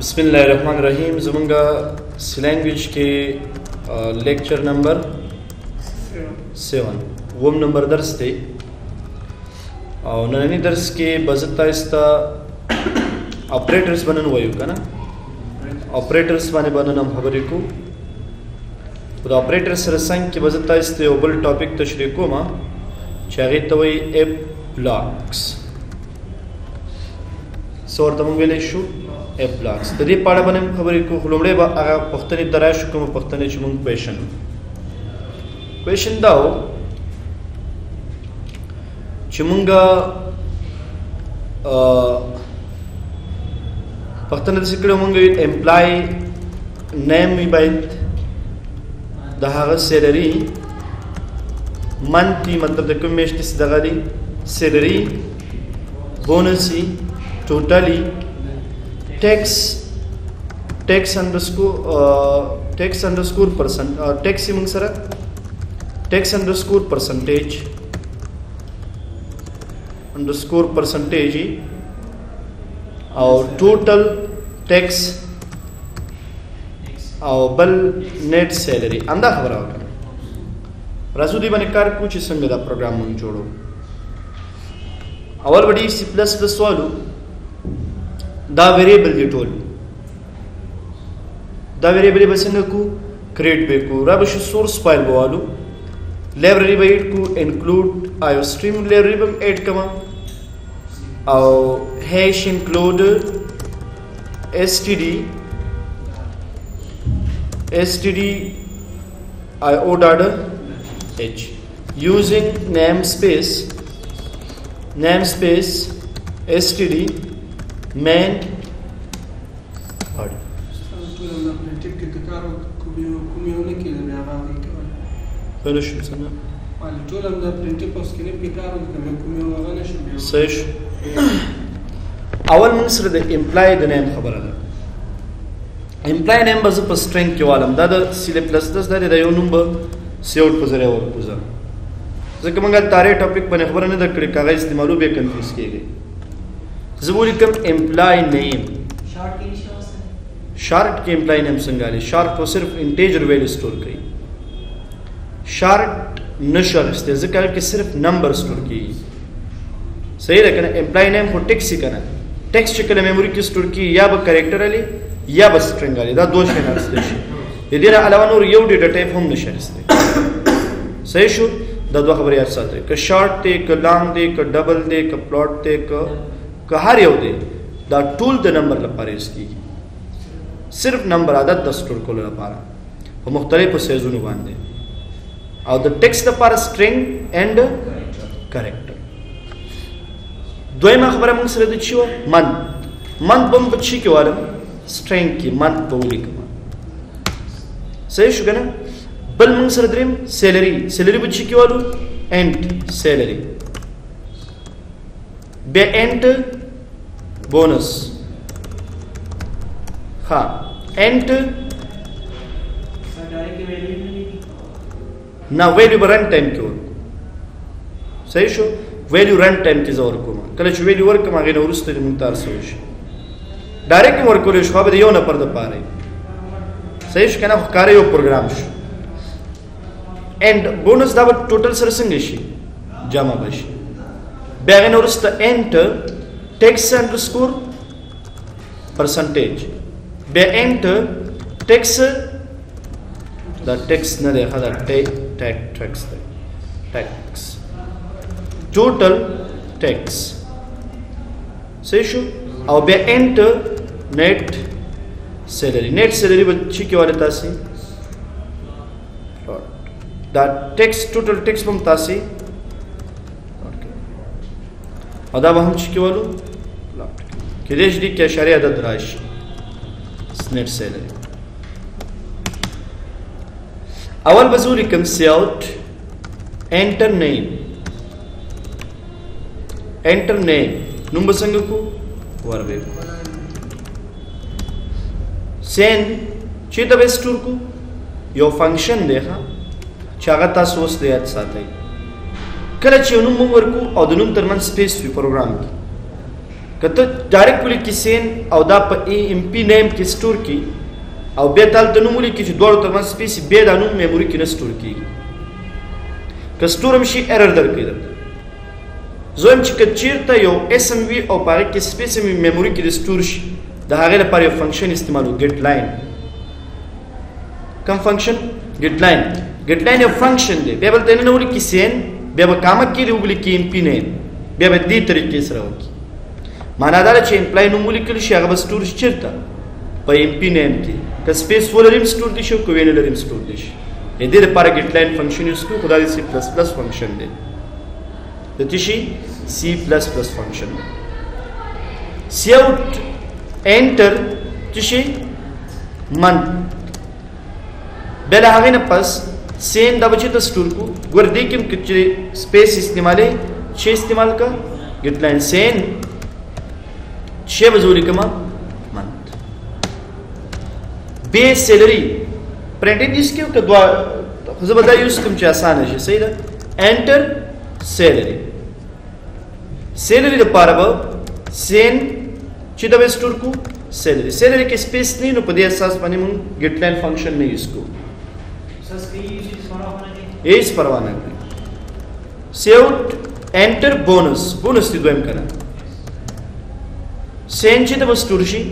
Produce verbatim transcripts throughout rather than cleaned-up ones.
بسم الله الرحمن الرحیم زمونږه سی لینګویج کې لیکچر نمبر سیون اووم نمبر درس دی او نننی درس کې به زه تاسو ته اپریټرز باندې وایو که نه اپریټرز باندې به نن هم خبرې کوو خو د اپریټر سره څنګ کې به زه تاسو ته یو بل ټاپک تشریح کوم چې هغې ته وایي ایپ بلاکس څه ورته موږ ویلی شو ایپ بلاکس د دې په اړه باندې خبرې کوو خو لومړی به هغه پوښتنې ته راشو کومه پوښتنې چې موږ کوېشن کوېشن دا و چې موږ پوښتنه داسې کړې موږ امپلای نیم وي باید د هغه سیلري منث وي مطلب د کوم میاشتې چې دغه دی سیلري بونس وي ټوټلي tax tax underscore uh, tax underscore percent uh, tax موږ سره tax underscore percentage underscore percentage او total tax او بل net salary انده خبره وکړه راځو دې باندې کار کوو چې څنګه دا پروګرام موږ جوړو اول وړي سی پلس پلس والو دا ویریبل دی ټول دا ویریبل به څنګه کو کریټ به کو را به سورس فایل بوالو لایبرری به ایډ کو انکلود آیو سټریم لایبرری به ایډ کما او هیش انکلود ایس ټی ډی ایس ټی ډی آی او ډاټ ایچ یوزینګ نیم سپیس نیم سپیس ایس ټی ډی main body فلوش مثلا ټول هم د پرنټ په سکرین کې کار وکړم کوم یو هغه نشم صحیح اول موږ سره د امپلای د نیم خبره ده امپلای نیم به زه په سټرینګ کې والم دا د سی پلس پلس دا د یو نوم به سی اوټ په ذریعه ورکوزم ځکه موږ تارې ټاپک باندې خبره نه ده کړې که هغه استعمالو بیا کنفیوز کېږي زه به ولیکم امپلای نیم شارټ کې امپلای نیم څنګه دی شارټ خو صرف انټیجر ویلیو سټور کوي شارټ نشو اخیستی ځکه کې صرف نمبر سټور کېږي صحیح ده که نه امپلای نیم خو ټیکس یې که نه ټیکس چې کله میموري کې سټور کېږي یا به کریکټر علي یا به سټرنګ علي دا دوه شیان اخیستی شي د دې نه علاوه نور یو ډیټا ټایپ هم نشي اخیستی صحیح شو دا دوه خبرې یاد ساتئ که شارټ دی که لانګ دی که ډبل دی که پلاټ دی که که هر یو دی دا ټول د نمبر لپاره یوز کېږي صرف نمبر عدد د سټور کولو لپاره په مختلفو سایزونو باندې او د ټیکسټ لپاره سټرینګ اینډ کریکټر دویمه خبره موږ سره د چی وه منث منث به م په چی کې والم سټرینګ کې منث به ولیکم صحیح شو که نه بل موږ سره دریم سیلري سیلري به چی کې والو اینټ سیلري بیا اینٹ بونس ہاں اینٹ نہ ویلیو به رن ټایم کې ورکو صحیح شو ویلیو رن ټایم کې زه ورکوم کله چې ویلیو ورکوم هغې نه وروسته دې مونږ ته هر څه وشي ډایرکټ هم ورکولی شو هغه به د یو نفر دپاره صحیح شو که نه خو ښکاره یو پروګرام شو اینډ بونس دا به ټوټل سره څنګه شي جمع به شي بیا هغې نه وروسته اینټ ټیکس انډرسکور پرسنټیج بیا اینټ ټیکس دا ټیکس نه دی ښه دا ټیکس دی ټیکس ټوټل ټیکس صحیح شو او بیا اینټ نیټ سیلري نیټ سیلري به چې کې والی تاسې دا ټیکس ټوټل ټیکس به هم تاسې او دا به هم چې کېولو کېدای شي دې کې اشارې عدد راشي نیټ سیلري اول به زه ولیکم سی اوټ انټر نیم انټر نیم نوم به څنګه کو ور به سین چې ته به سټور کو یو فنکشن دی ښه چې هغه تاسو اوس د یاد ساتئ کله چې نوم ورکو او د نوم ترمن سپیس وي پروګرام کې کته ډایرکټ ولیکي سین او دا په ای ام پی نیم کې سٹور کی او بیا تل ته نوم ولیکي چې دوړو ترمنځ سپیس بیا دا نوم میموري کې نه سٹور کیږي که سٹور هم شي ایرر درکوي درته زه وایم چې که چېرته یو اس ام وي او په هغې کې سپیس هم میموري کې د سٹور شي د هغې لپاره یو فنکشن استعمالو ګیټ لاین کوم فنکشن ګیټ لاین ګیټ لاین یو فنکشن دی بیا به دلته ننه ولیکي سین بیا به کامه کې دې ولیکي ام پي نیم بیا به دې طریقې سره وکړي معنا دا ده چې امپلای نوم ولیکل شي هغه به سټور شي چېرته په ام پي نیم کې که سپیس ولري هم سټور دي شي که ویې نه لري هم سټور دي شي د دې لپاره ګیټ لاین فنکشن یوز کړو خو دا د سی پلس پلس فنکشن دی د څه شي سی پلس پلس فنکشن دی سی اوټ انټر څه شي منت بیا له هغې نه پس سین دا به چېرته سټور کړو ګوره دې کې هم چې سپیس استعمالوي چې استعمال کړه ګیټ لاین سین شی به زه ولیکمه منت بې سیلري پرنټډ یوز کړو که دوه خو زه به دا یوز کړم چې اسانه شي صحیح ده انټر سیلري سیلري دپاره به سین چې دا به سټور کړو سیلري سیلري کې سپیس نه نو په دې اساس باندې مونږ ګیټ لاین فنکشن نه یوز کوو هیڅ پروا نه کوي سی اوټ انټر بونس بونس دی دویم کنه سین چې ته به سټور شي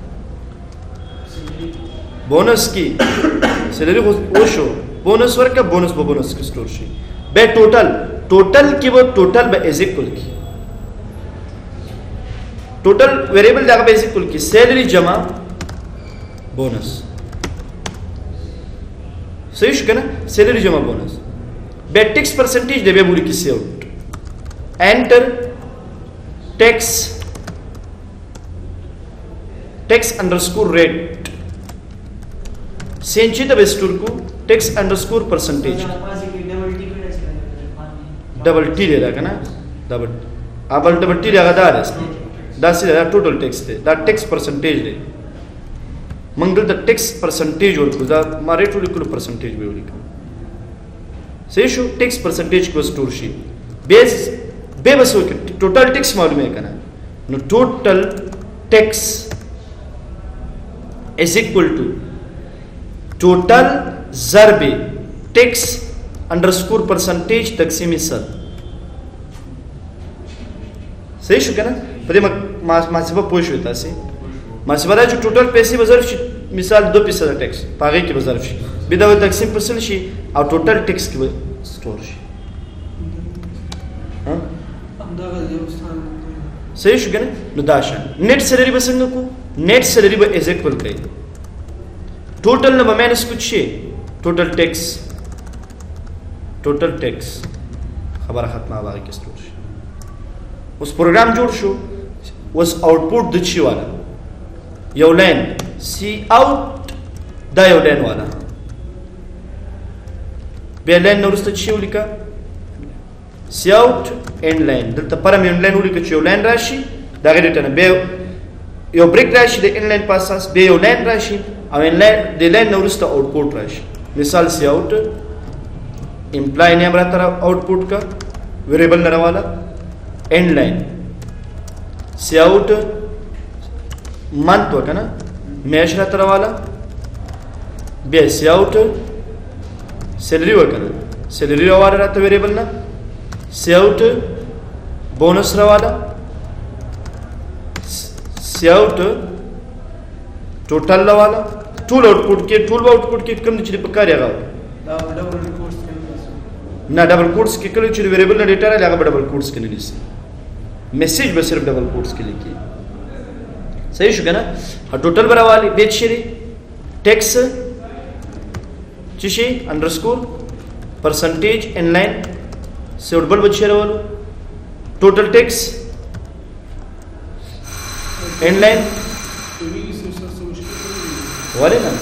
بونس کې سیلري خو وشو بونس ورکه بونس به بونس کې سټور شي بیا ټوټل ټوټل کې به ټوټل به از اکول کی ټوټل ویریبل دغه به از اکول کی سیلري جمع بونس صحیح شو کنه سیلري جمع بونس بیا ټیکس پرسنټیج دی بیا بولی کی سی اوټ انټر ټیکس ټیکس انډرسکور ریټ سین چې د سٹور کو ټیکس انډرسکور پرسنټیج ډبل ټی دی دا کنه ډبل ابل ډبل ټی هغه دا دی دا سي دا ټوټل ټیکس دی دا ټیکس پرسنټیج دی منګل د ټیکس پرسنټیج ورکو دا ما ریټ ولیکلو پرسنټیج به ولیکم صحیح شو ټیکس پرسنټیج کو سٹور شي بیس به بسو کې ټوټل ټیکس معلومه کنه نو ټوټل ټیکس is equal to total ضرب ټیکس انډرسکور پرسنټیج تقسیم صد صحیح شو کنه په دې محاسبه پوه شو تاسو محاسبه دا چې ټوټل پیسې به ظرف شي مثال دو فیصد ټیکس په هغې کې به ظرف شي بیا دا به تقسیم پر سل شي او ټوټل ټیکس کې به سټور شي صحیح شو کنه نو دا شان نیټ سیلري به څنګه کو نیټ سیلري به از اکول کوي ټوټل نه به ماینس کچ شي ټوټل ټیکس ټوټل ټیکس خبره ختمه هغه کې سټور شي اوس پروګرام جوړ شو اوس آوټپوټ د چی والا یو لاین سی اوټ دا یو لاین والا بیا لاین نو وروسته چی ولیکه سی اوټ اینډ لاین دلته پرم اینډ لاین ولیکه چې یو لاین راشي دا غیر ټنه بیا یو بریک راشي د اینډ لاین په اساس بیا یو لاین راشي او اینډ لاین د لاین نو وروسته آوټپوټ راشي مثال سی اوټ امپلای نیم را طرف آوټپوټ کا ویریبل نه والا اینډ لاین سی اوټ منت وکنه میش را طرف والا بیا سی اوټ سیلری وکنه سیلری والا را ته ویریبل نه سی اوټ بونس را والا سی اوټ ټوټل را والا ټول آوټپوټ کې ټول آوټپوټ کې کوم چې په کار هغه نه ډبل کوټس کې کله چې ویریبل نه ډیټا راځي هغه ډبل کوټس کې نه لیسي میسج به صرف ډبل کوټس کې لیکي صحیح شو کنه ټوټل براوالي بیت شری ټیکس چې شي انډرسکور پرسنټیج ان لاین سیوډ بل بچره ولو ټوټل ټیکس ان لاین ولی نه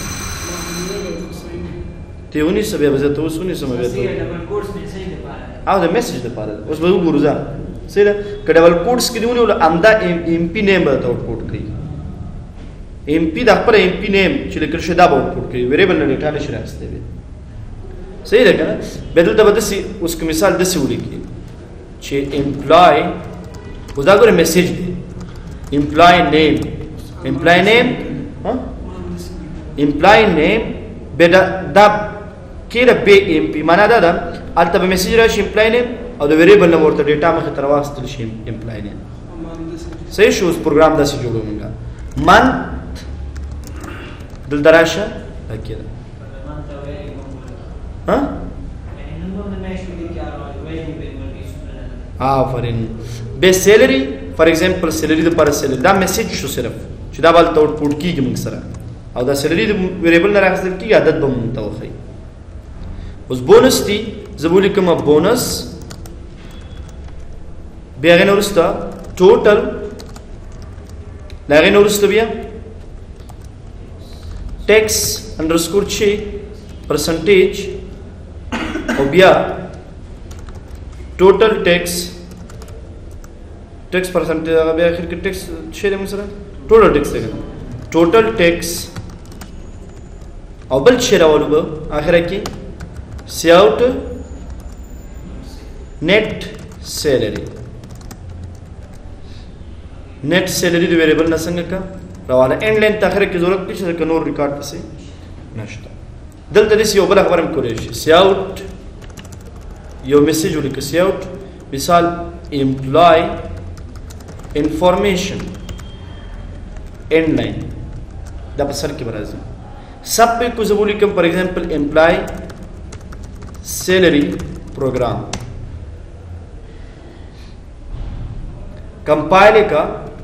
ته ونی سبه به ته وسونی سم به ته او د میسج لپاره اوس به وګورو ځه سره کډول کوډس کې دیونه ول امدا ام پی نیم به آوټپوټ کوي ام پی د خپل ام پی نیم چې لیکل شوی دا به آوټپوټ کوي ویریبل نه ډیټا نشي راځي وي صحیح ده کنه بدل ته بدسي اوس کو مثال دسي ولیکي چې امپلای اوس دا ګوره میسج دی امپلای نیم امپلای نیم امپلای نیم به دا کېره بې ام پی معنا دا ده هلته به میسج راشي امپلای نیم او د ویریبل نه ورته ډیټا مخې ته راواخیستل شي امپلای نیم صحیح شو. اوس پروګرام داسې جوړو مونږه منت دلته راشه دا کېده آفرین به سیلري فار ایگزامپل سیلري دپاره سیلري دا میسج شو صرف چې دا به هلته آوټپوټ کېږي مونږ سره او دا سیلري د ویریبل نه راخیستل کېږي عدد به مونږ ته وښیي. اوس بونس دي زه به ولیکم بونس بیا هغې نه وروسته ټوټل له هغې نه وروسته بیا ټیکس انډرسکور چې پرسنټیج او بیا ټوټل ټیکس ټیکس پرسنټیج هغه بیا اخر کې ټیکس چې دی موږ سره ټوټل ټیکس دی ټوټل ټیکس او بل چې راولو به اخره کې سی آوټ نیټ سیلري نیټ سیلري د ویریبل نه څنګه کا راواله اینډ لاین ته اخره کې ضرورت نشته چې نور ریکارډ پسې نشته. دلته داسې یو بله خبره هم کولی شي سی آوټ یو میسج ولیکه سی آوټ مثال امپلای انفارمیشن اینډ لاین دا په سر کې به راځي سب پې کو زه ولیکم فار ایگزامپل امپلای سیلري پروګرام compile का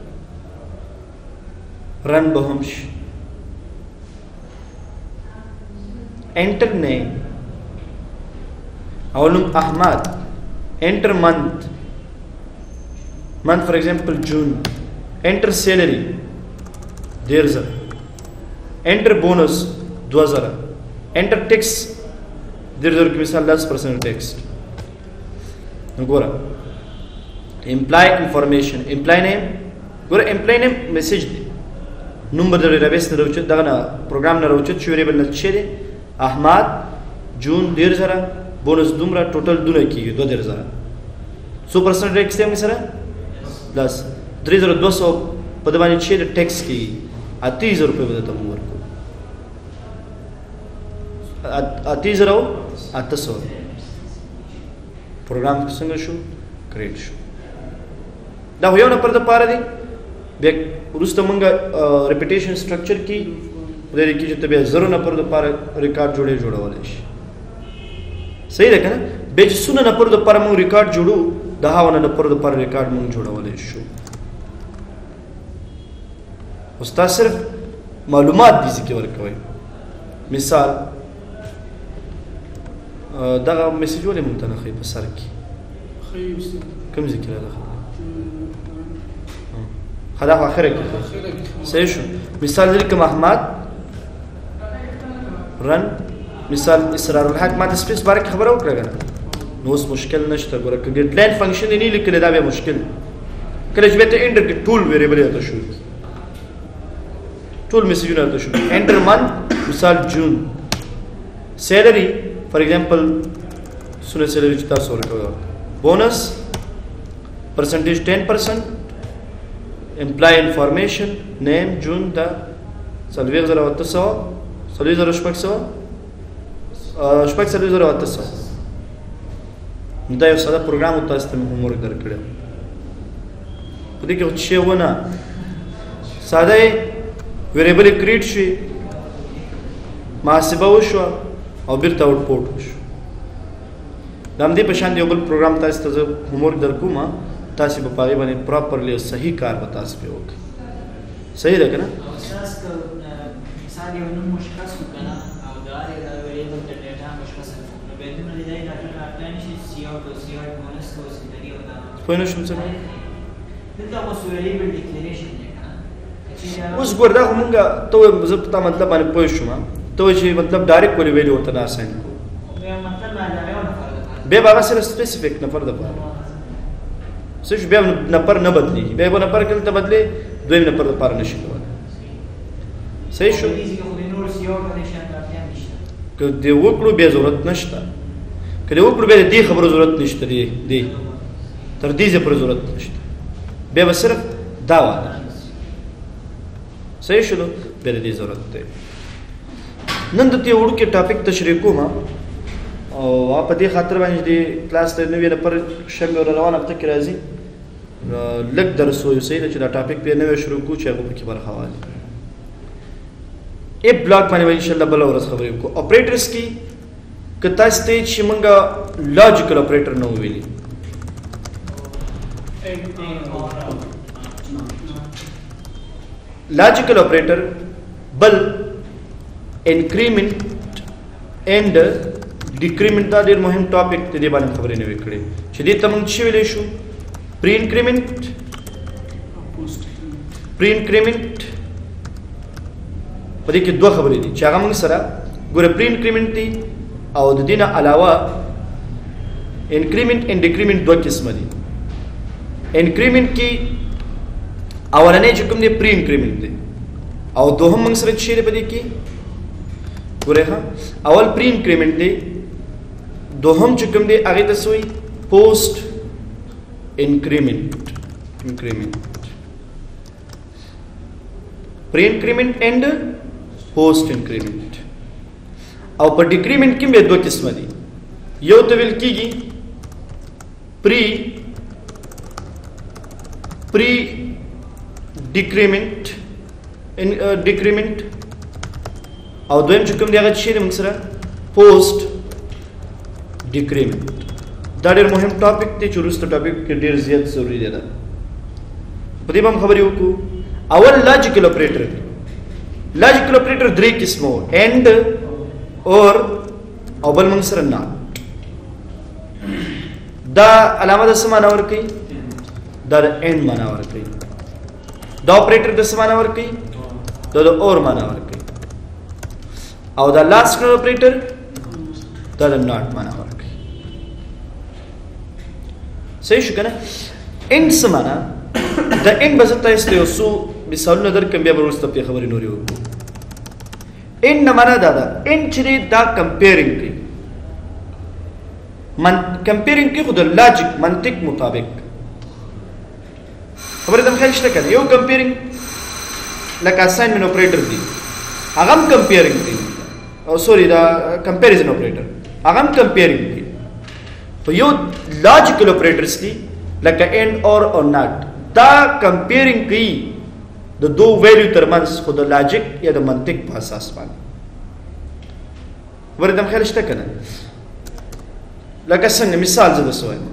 run बहुमश enter name अवलुम Ahmad enter month month for example June enter salary डेढ़ हजार enter bonus दो हजार enter tax डेढ़ हजार की मिसाल दस परसेंट टैक्स गोरा امپلای انفارمیشن امپلای نیم ګوره امپلای نیم میسج دی نوم به در ډیټابیس نه راوچت دغه نه پروګرام نه راوچت چې ویریبل نه څه دی احمد جون ډېر زره بونس دومره ټوټل دونه کېږي دوه ډېر زره څو پرسنټ ټیکس دی سره پلس درې زره دوه سوه په د باندې چې د ټیکس کېږي اته زره روپۍ به درته موږ ورکړو اته زره اته سوه پروګرام څنګه شو کریټ شو. دا یو نفر د پاره دی بیا وروسته مونږ ریپیټیشن سټرکچر کې په دې کې چې ته بیا زرو نفر د پاره ریکارډ جوړې جوړولی شي صحیح ده که نه بیا چې څونه نفر د پاره مونږ ریکارډ جوړو د هغه نفر د پاره ریکارډ مونږ جوړولی شو. اوس تاسو صرف معلومات دې ځکه ورکوئ مثال دغه میسج ولې مونږ ته نه ښایي په سر کې کوم ځای کې راغلی خدا خو اخره کې صحیح شو. مثال لیکم احمد رن مثال اسرار الحق ما د سپیس باره کې خبره وکړه که نه نو اوس مشکل نشته ګوره که ګیټ لاین فنکشن یې نه لیکلی دا بیا مشکل کله چې بیا ته انټر کړې ټول ویریبل یې ته شو ټول میسجونه ته شو انټر منث مثال جون سیلري فار ایگزامپل څونه سیلري چې تاسو ورکوئ bonus percentage ten percent employee information name june da salvir zero atte sawa salvir zero shpak sawa shpak salvir zero atte sawa دا یو ساده پروګرام او تاسو ته مې هومورک درکړی په دې کې چې ونه ساده ویریبل کریټ شي محاسبه وشوه او بیرته آوټپوټ وشو. د همدې په شان یو بل پروګرام تاسو ته زه هومورک درکوم تاسو به په هغې باندې پراپرلی او صحیح کار به تاسو پرې وکړئ صحیح ده که نه مثال یو نوم مشخص کړو که نه او د هر یو ویریبل د ډیټا مشخصه کړو نو بیا دومره د ځای ډاټا راټای نه شي سی آوټ او سی آوټ بونس کو سیلري او دا پوه نه شوم څه دلته اوس ویریبل ډیکلیریشن دی که نه اوس ګور دا خو مونږ ته وایم زه په تا مطلب باندې پوه شوم ته وایې چې مطلب ډایرکټ ولې ویلې ورته نه اساین کړو بیا به هغه سره سپیسیفیک نفر دپاره څه شو بیا نفر نه بدلېږي بیا به نفر کله ته بدلې دویم نفر دپاره نه شي کولی صحیح شو که دې وکړو بیا ضرورت نشته که دې وکړو بیا د دې خبرو ضرورت نشته دې تر دې ځای پورې ضرورت نشته بیا به صرف دا واله صحیح شلو بیا د دې ضرورت دی. نن د دې وړوکي ټاپک تشریح کوم او په دې خاطر باندې د کلاس ته نوې نفر شنګ روان هفته کې راځي لږ درس وایو صحیح ده چې دا ټاپک بیا نوې شروع کوو چې هغه پکې برخه واخلي. ای بلاک باندې به انشاءالله بله ورځ خبرې وکړو. اپریټرز کې که تاسو ته چې موږ لاجیکل اپریټر نه وویلي لاجیکل اپریټر بل انکریمنٹ اینڈ ډیکریمنٹ دا ډېر مهم ټاپک دی. دې باندې خبرې نه وې کړې چې دې ته موږ څه ویلی شو پری انکریمنٹ پری انکریمنٹ په دې کې دوه خبرې دي چې هغه موږ سره ګوره پری انکریمنٹ دي او د دې نه علاوه انکریمنٹ اینڈ ډیکریمنٹ دوه قسمه دي. انکریمنٹ کې اولنی چې کوم دی پری انکریمنٹ دی او دوهم موږ سره چې دی په دې کې ګوره ها اول پری انکریمنٹ دی دوهم چې کوم دی هغه ته سوی پوسټ انکریمنٹ انکریمنٹ پری انکریمنٹ اینڈ پوسټ انکریمنٹ. او په ډیکریمنٹ کې به دوه قسمه دي یو ته ویل کېږي پری پری ډیکریمنٹ ان ډیکریمنٹ او دویم چې کوم دی هغه چې موږ سره پوسټ ډیکریمنٹ. دا ډېر مهم ټاپک دی چې وروسته ټاپک کې ډېر زیات ضروري دی. په دې به هم خبرې وکړو. اول لاجیکل اپریټر لاجیکل اپریټر درې قسمه اینډ اور او بل موږ سره ناټ. دا علامه د څه معنا ورکوي دا د اینډ معنا ورکوي. دا اپریټر د څه معنا ورکوي دا د اور معنا ورکوي او دا لاست اپریټر دا د ناټ معنا ورکوي. صحیح شو کنه. اینډ څه معنا د اینډ به زه تاسو ته یو څو مثالونه درکړم بیا به وروسته پرې خبرې نورې وکړو. اینډ نه معنا دا ده اینډ چې دا کمپیرینګ کوي من کمپیرینګ کوي خو د لاجیک منطق مطابق خبرې ته خیال شته کنه. یو کمپیرینګ لکه اساینمنټ اپریټر دی هغه هم کمپیرینګ کوي او سوري دا کمپیریزن اپریټر هغه هم کمپیرینګ کوي. په یو لاجیکل اپریټرز دي لکه اینډ اور او ناټ دا کمپیرینګ کوي د دو ویلیو ترمنځ خو د لاجیک یا د منطق په اساس باندې. ورته هم خیال شته کنه. لکه څنګه مثال زه درته وایم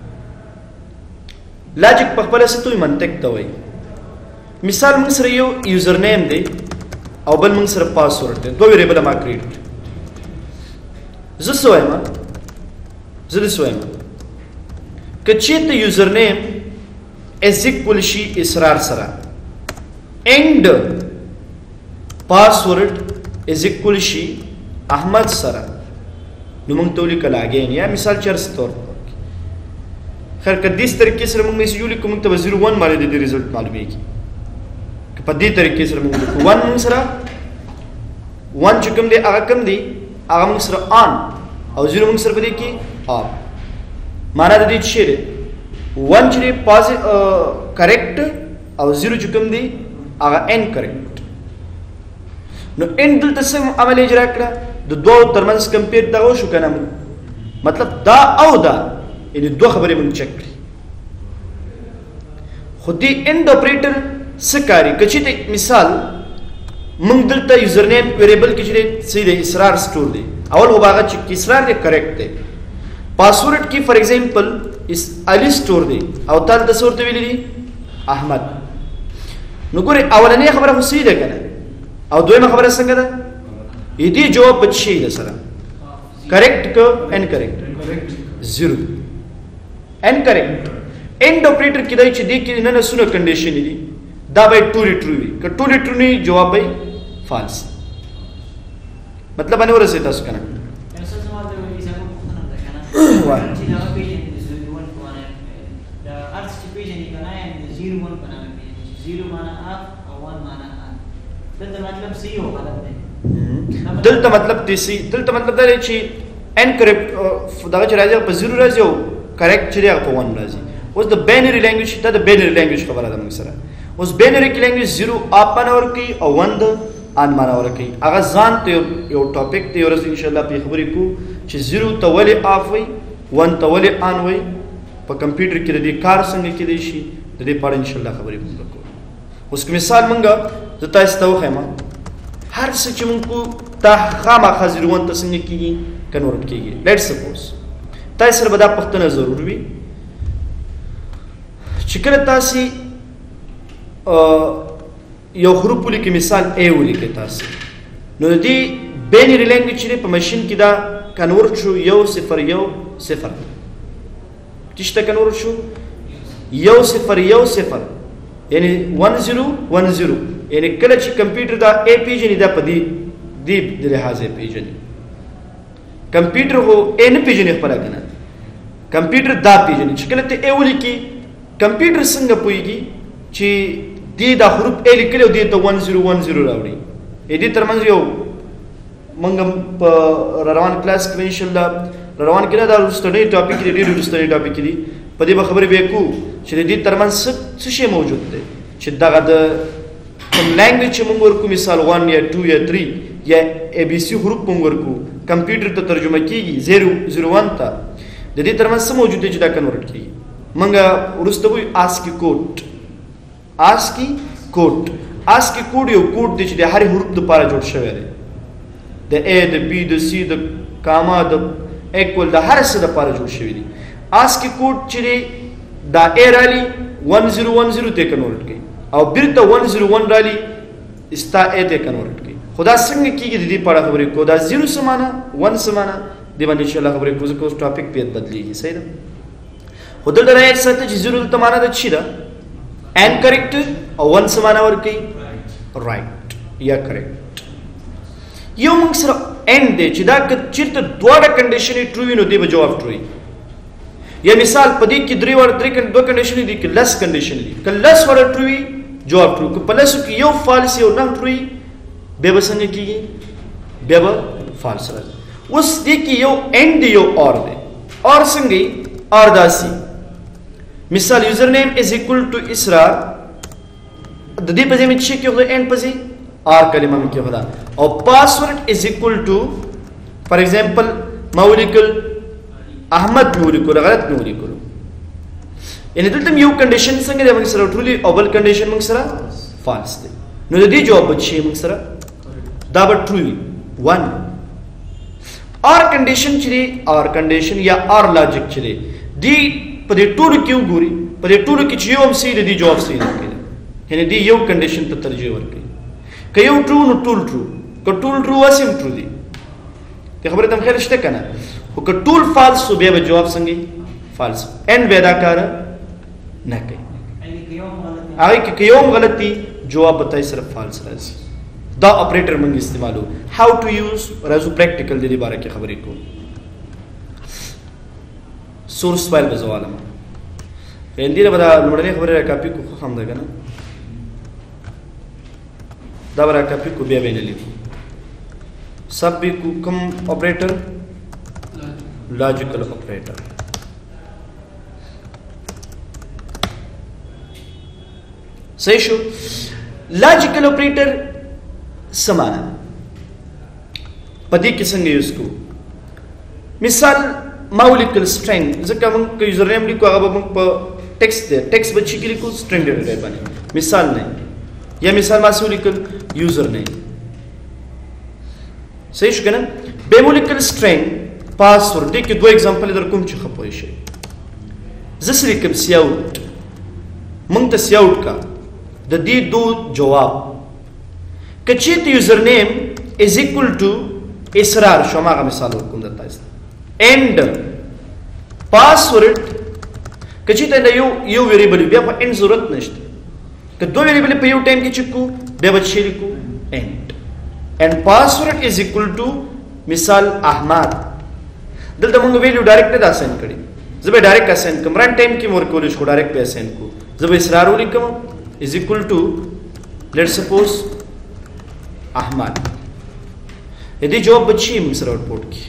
لاجیک په خپله څه ته وایي منطق ته وایي. مثال موږ سره یو یوزر نیم دی او بل موږ سره پاسورډ دی دوه ویریبله ما کریټ کړي. زه څه وایم زه داسې وایم که چېرته یوزر نیم از اکول شي اسرار سره اینډ پاسورډ از اکول شي احمد سره نو موږ ته ولیکل اګین یا مثال چرس طور خیر که دې طریقې سره موږ میسیج ولیکو موږ ته به زیرو ون باندې د دې ریزلټ معلومیږي. که په دې طریقې سره موږ ولیکو ون موږ سره ون چې کوم دی هغه کوم دی هغه موږ سره آن او زیرو موږ سره په دې کې آف. معنا د دې څه دی ون چې دی پازیټ کریکټ او زیرو چې کوم دی هغه ان کریکټ. نو ان دلته څه عمل اجرا کړه د دوه ترمنځ کمپیر دغه شو کنه مطلب دا او دا یعنی دوه خبرې مونږ چک کړې. خو دې اینډ اپریټر څه کاري که چې مثال مونږ دلته یوزر نیم ویریبل کې چې څه دی اسرار سٹور دی اول هو هغه چې اسرار دی کریکټ دی. پاسورډ کې فار ایگزامپل اس علی سٹور دی او تل د صورت ویلې دی احمد. نو ګوره اولنې خبره خو صحیح ده کنه او دویمه خبره څنګه ده دې جواب بچی ده سره کریکټ ک ان کریکټ زیرو ان کریکټ. اینډ اپریټر کې دای چې دې کې نه نه سونه کنډیشن دي دا به ټوري ټرو وي که ټوري ټرو نه جواب به فالس. مطلب باندې ورسې تاسو کنه وای دلته مطلب تیسی دلته مطلب دا دی چې انکریپټ دغه چې راځي په زیرو راځي او کریکټ چې هغه په ون راځي. اوس د بینری لینګویج دا د بینری لینګویج خبره ده موږ سره اوس بینری کې لینګویج زیرو اپ معنا ورکوي او ون د ان معنا ورکوي. هغه ځان ته یو ټاپک دی ورځ ان شاء الله په خبرې کو چې زیرو ته ولې اف وي ون ته ولې ان وي په کمپیوټر کې د دې کار څنګه کېدی شي د دې په اړه ان شاء الله خبرې کوو. اوس کوم مثال مونږه زه تاسو ته وښیم هر څه چې مونږ کو تا خامخا زیرو ون ته څنګه کېږي کنورټ کېږي. لیټ سپوز تاسو سره به دا پوښتنه ضرور وي چې کله تاسو یو حروف ولیکئ مثال ا ولیکئ تاسو نو د دې بینری لینګویج چې په ماشین کې دا کنورټ شو یو صفر یو صفر چشته کنورټ شو یو صفر یو صفر یعنی ون زیرو ون زیرو یعنی کله چې کمپیوټر دا ا پیژني دا په دې دې د لحاظ پیژني. کمپیوټر هو ا نه پیژني خپل کنه کمپیوټر دا پیژني چې کله ته ا ولیکي کمپیوټر څنګه پويږي چې دې دا حروف ا لیکل او دې ته ون زیرو ون زیرو راوړي. ا دې ترمنځ یو منګم په روان کلاس کې ان شاء الله روان کړه دا ستړي ټاپک دی ډېر ستړي ټاپک دی په دې خبرې به کو چې دې ترمنځ څه شی موجود دی چې دغه د کوم لینګویج چې موږ ورکو مثال ون یا ټو یا تھری یا ا بي سي حروف موږ ورکو کمپیوټر ته ترجمه کیږي زیرو زیرو ون ته د دې ترمنځ څه موجود دی چې دا کنورټ کیږي. موږ ورسته وي آسکي کوډ آسکي کوډ آسکي کوډ یو کوډ دی چې د هر حروف لپاره جوړ شوی دی د ا د بي د سي د کاما د ایکول د هر څه لپاره جوړ شوی دی. آسکي کوډ چې دا ا رالي ون زیرو ون زیرو ته کنورټ کوي او بیرته ون زیرو ون رالي استا ا ته کنورټ کوي. خدا څنګه کیږي د دې په اړه خبرې کو دا زیرو سمانه ون سمانه د باندې ان شاء الله خبرې کوو ځکه اوس ټاپک په بدلیږي صحیح ده. خو دلته راځي چې چې زیرو ته معنا د چی ده ان کریکټ او ون سمانه ورکي رائټ یا کریکټ. یو موږ سره ان دی چې دا چیرته دواړه کنډیشنې ټرو وي نو دی به جواب ټرو وي. یا مثال په دې کې درې ور درې کنډ دوه کنډیشنې دي کې لس کنډیشن دي که لس ور ټرو وي جواب ټرو که په لسو کې یو فالس یو نه ټرو وي بیا به څنګه کېږي بیا به فالس راځي. اوس دې کې یو ان دی یو اور دی اور څنګه اور داسي مثال یوزر نیم از اکول ټو اسرا د دې په ځای مې چې کې خو ان پځي آر کلمه مې کې خدا او پاسورډ از اکول ټو فار ایگزامپل ما ولیکل احمد مې ولیکل غلط مې ولیکل یعنی دلته یو کنډیشن څنګه دی موږ سره ټولي او بل کنډیشن موږ سره فالس دی نو د دې جواب به شي موږ سره دا به ټرو وي ون. اور کنډیشن چې دی اور کنډیشن یا اور لاجیک چې دی دی په دې ټولو کې وګوري په دې ټولو کې چې یو هم صحیح دی جواب صحیح دی یعنی دی یو کنډیشن ته ترجیح ورکوي که یو ټرو نو ټول ټرو که ټول ټرو واسم ټرو دی ته خبره تم خیر شته کنه او که ټول فالس سو بیا به جواب څنګه فالس ان ودا کار نه کوي هغه کې یو غلطي جواب به تاسو صرف فالس راځي. دا اپریټر موږ استعمالو هاو ټو یوز راځو پریکټیکل د دې باره کې خبرې کوو. سورس فایل به زوالم هندي له بدا لمړنۍ خبره کاپی کو خو هم ده کنه دا برا کاپی کو بیا ویني لیکو سب بھی کو کم اپریٹر لاجیکل اپریٹر صحیح شو. لاجیکل اپریٹر سمانا پدې کې څنګه یوز کو مثال ماولیکل سټرینګ ځکه موږ یوزر نیم لیکو هغه موږ په ټیکسټ دی ټیکسټ به چې لیکو سټرینګ دی باندې مثال نه یا مثال ما سولیکل یوزر نیم صحیح شو کنه به مولیکل سټرینګ پاسورډ دې کې دوه example در کوم چې خپوي شي زه سره کوم سیاوټ موږ ته سیاوټ کا د دې دو جواب کچې ته یوزر نیم از اکول ټو اسرار شو ما مثال ورکوم د تاسو and password کچې ته یو یو ویریبل بیا په ان ضرورت نشته که دوه ویریبل په یو ټایم کې چکو بیا به شي لیکو and and password is equal to مثال احمد دلته موږ ویلیو ډایرکټ نه اساین کړی زه به ډایرکټ اساین کوم رن ټایم کې مور کول شو ډایرکټ به اساین کو زه به اسرار ولیکم is equal to let's suppose احمد دې جواب بچی موږ سره آوټپوټ کی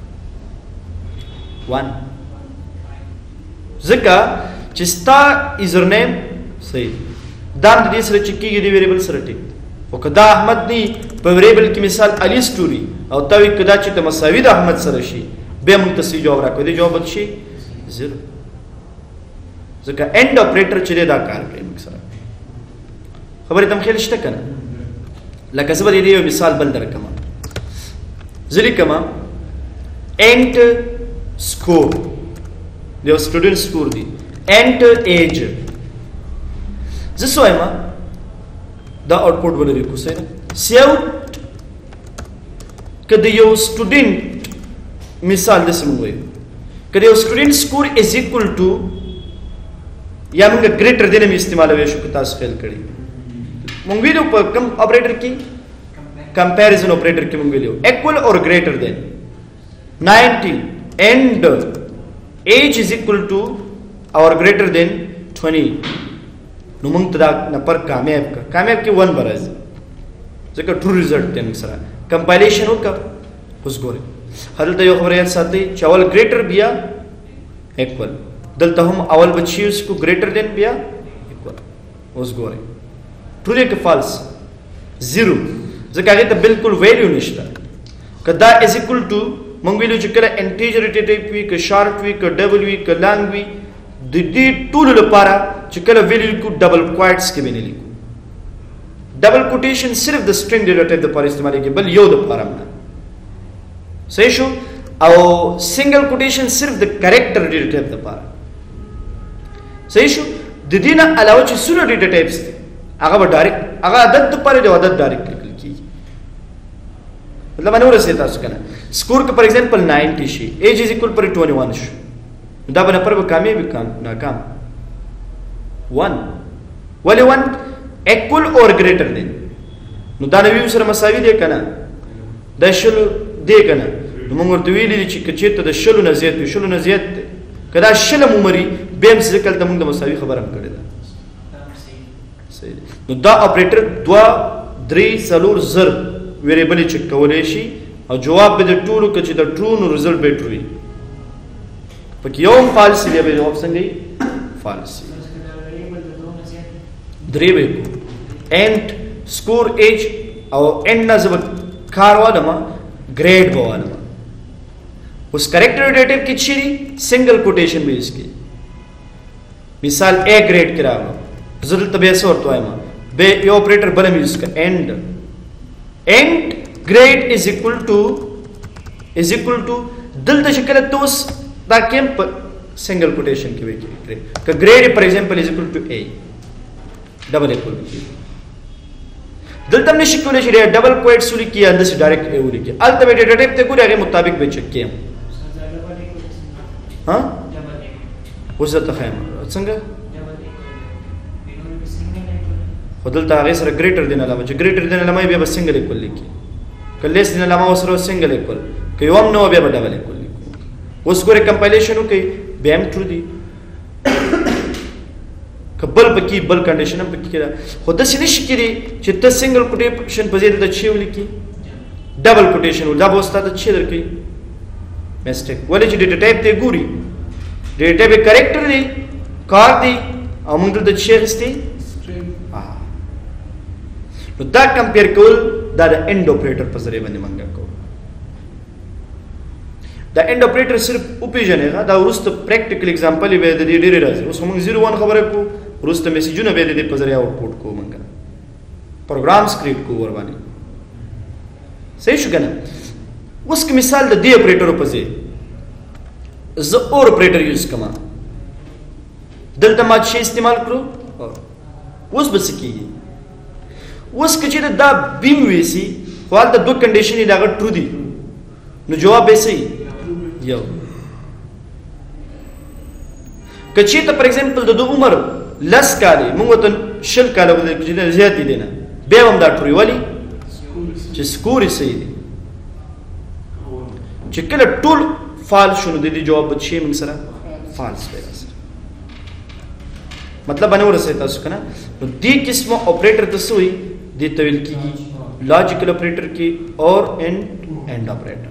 ون ځکه چې ستا یوزر نیم صحیح دا د دې سره چې کېږي د ویریبل سره ټیک او که دا احمد دی په ویریبل کې مثال علي سټوري او تا وایي که دا چې ته مساوي د احمد سره شي بیا موږ ته صحیح جواب راکوي دې جواب شي زیرو ځکه اینډ اپریټر چې دی دا کار کوي موږ سره خبرې ته خیال شته که نه لکه زه به د دې یو مثال بل درکړم زه لیکم اینټ سکور د یو سټوډنټ سکور دی اینټ ایج زه څه وایم دا آوټپوټ به لري کوسه سیو که د یو سټوډنټ مثال داسې موږ وایو که د یو سټوډنټ سکور از اکول ټو یا موږ ګریټر دین هم استعمالوی شو که تاسو خیال کړي موږ ویلو په کوم اپریټر کې comparison operator کې موږ ویلو equal or greater than ninety and age is equal to or greater than twenty نو موږ ته دا نمبر کامیاب کا کامیاب کې one برازي ځکه true result دی موږ سره compilation وکړه اوس ګورئ هلته یو خبره یاد ساتئ چې اول greater بیا equal دلته هم اول بچي اوس کو greater than بیا equal اوس ګورئ true دی که false zero ځکه هغې ته بالکل ویلیو نشته که دا از اکول ټو موږ ویلو چې کله انټیجر ډیټا ټایپ وي که شارټ وي که ډبل وي که لانګ وي د دې ټولو لپاره چې کله ویلیو لیکو ډبل کوایټس کې به نه لیکو ډبل کوټیشن صرف د سټرینګ ډیټا ټایپ دپاره استعمالیږي بل یو دپاره نه صحیح شو او سنګل کوټیشن صرف د کریکټر ډیټا ټایپ دپاره صحیح شو د دې نه علاوه چې څونه ډیټا ټایپس دي هغه به ډایرکټ هغه عدد دپاره دی عدد ډایرکټ لیکل کېږي مطلب باندې ورسېږي تاسو که نه سکور که پر ایگزامپل ناینټي شي ایج از اکول پر ټوینټي ون شو دا به نفر به کامیاب وي ناکام ون ولې ون اکول اور ګریټر دی نو دا نوي سره مساوي دی که نه دا شلو دی که نه نو موږ ورته ویلي دي چې که چېرته د شلو نه زیات وي شلو نه زیات دی که دا شل هم ومري بیا هم ځکه هلته موږ د مساوي خبره هم کړې ده صحیح دی نو دا اپریټر دوه درې څلور زر ویریبلې چک کولی شي او جواب به د ټولو که چې د ټرو نو رزلټ به ټرو وي پکې یو هم فالس دی بیا به جواب څنګه وي فالس درې به یې اینټ سکور ایج او اینډ نه زه به کار والم ګریډ به والم اوس کریکټر ډیټیو کې چې دي سنګل کوټیشن به یوز کړي مثال اے ګریډ کې راغلو زه دلته بیا څه ورته وایم بیا یو اپریټر بل هم یوز کړه اینډ اینډ ګریډ از اکول ټو از اکول ټو دلته چې کله ته اوس دا کیم په سنګل کوټیشن کې وایي که ګریډ فار ایگزامپل از اکول ټو اے ډبل اکول دلته هم نشي کولی چې ډبل کوایټس ولیکي یا همداسې ډایرکټ اے ولیکي هلته به ډیټا ټایپ ته ګوري هغې مطابق به چک کیم ها اوس درته ښایم څنګه خو دلته هغې سره ګریټر دین علامه چې ګریټر دین علامه بیا به سنګل اکول لیکي که لیس دین علامه ورسره سنګل اکول که یو هم نه و بیا به ډبل اکول لیکو اوس ګورې کمپایلیشن وکړئ بیا هم ټرو دي که بل پکې بل کنډیشن هم پکې کېده خو داسې نه شي کېدی چې ته سنګل کوټیشن په ځای د چې ولیکي ډبل کوټیشن دا به اوس تا ته چې درکوي مسټیک ولې چې ډیټا ټایپ ته یې ګوري ډیټا ټایپ یې کریکټر دی کار دی او موږ دلته چې اخیستی نو دا کمپیر کول دا د اینډ اپریټر په ذریعه باندې موږ کوو دا اینډ اپریټر صرف وپېژنئ دا وروسته پریکټیکل اگزامپل یې بیا د دې ډېرې راځي اوس موږ زیرو ون خبره کوو وروسته میسیجونه بیا د دې په ذریعه آوټپوټ کوو موږ پروګرامز کریټ کوو ورباندې صحیح شو که نه اوس که مثال د دې اپریټرو په ځای زه اور اپریټر یوز کوم دلته ما چې استعمال کړو اوس به څه کېږي اوس که چېرته دا بیم ویسي خو هلته دوه کنډیشن یې د هغه ټرو دي نو جواب به څه یو که چېرته پر ایگزامپل د دو عمر لس کالې موږ ورته شل کاله چې زیات دي نه بیا هم دا ټرو ولې چې سکور یې صحیح دی چې کله ټول فال شو نو د دې جواب به شي موږ سره فالس دی مطلب باندې ورسېږي تاسو که نه نو دې قسمه اپریټر ته څه وایي دې ته ویل کېږي لاجیکل اپریټر کې اور اینډ اینډ اپریټر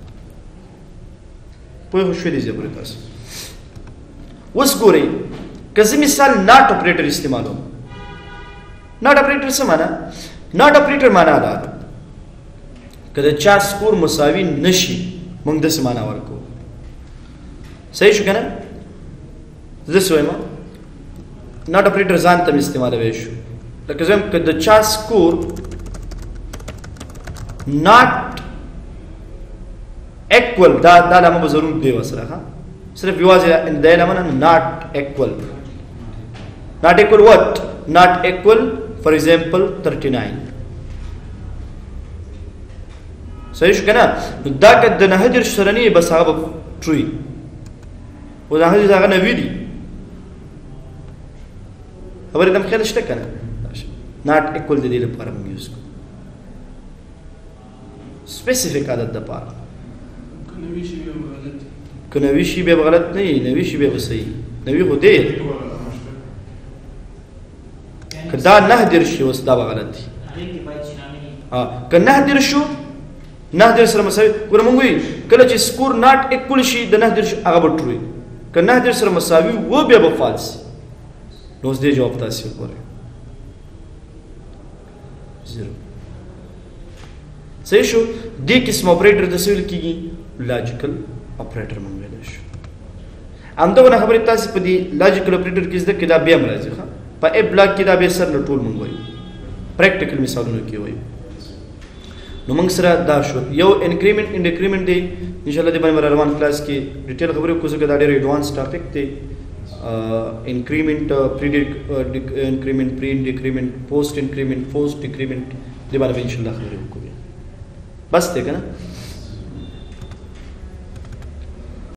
پوه شوې دې ځای پورې تاسو اوس ګورئ که زه مثال ناٹ اپریټر استعمالوم. ناٹ اپریټر څه معنا؟ ناٹ اپریټر معنا دا که د چا سکور مساوي نشي موږ داسې معنا ورکوو. صحیح شو که نه؟ زه داسې وایم ناٹ اپریټر ځان ته مې استعمالوی شو. لکه زه وایم که د چا سکور ناٹ equal دا دا لامه به ضرور دی ورسره ښه صرف یوازې دا لامه not equal. not equal what? not equal for example thirty-nine. صحیح شو که نه؟ دا که د نهه دېرش سره نه بس هغه به true وي. اوس نهه دېرش هغه نوي دي. خبرې ته مو خیال شته که نه؟ not equal د دې لپاره موږ یوز کوو سپیسیفیک عدد دپاره. که نوي شي بیا به غلط نه وي، نوي شي بیا به صحیح. نوي خو دی که دا نهه دېرش شي اوس دا به غلط دي. که نهه دېرش شو نهه دېرش سره مساوي ګوره مونږ وایي کله چې سکور ناټ ایکول شي د نهه دېرش هغه به ټرو وي. که نهه دېرش سره مساوي و بیا به فالس وي. نو اوس دې جواب تاسې وګورئ زیرو. صحیح شو؟ دې قسم اپریټر ته څه ویل کېږي؟ لاجیکل اپریټر مونږ ویلی شو. همدغونه خبرې تاسې په دې لاجیکل اپریټر کې زده کړئ. دا بیا هم راځي ښه په اف بلاک کې دا بیا سر نه ټول مونږ وایو پریکټیکل مثالونو کې وایو. نو موږ سره دا شو یو انکریمنٹ اینڈ ډیکریمنٹ دی. انشاءالله دې باندې روان کلاس کې ډیټیل خبرې وکړو ځکه دا ډېر ایډوانس ټاپک دی. انکریمنٹ پری انکریمنٹ پری ډیکریمنٹ پوسٹ انکریمنٹ پوسٹ ډیکریمنٹ دې باندې انشاءالله خبرې وکړو. بس دی که نه؟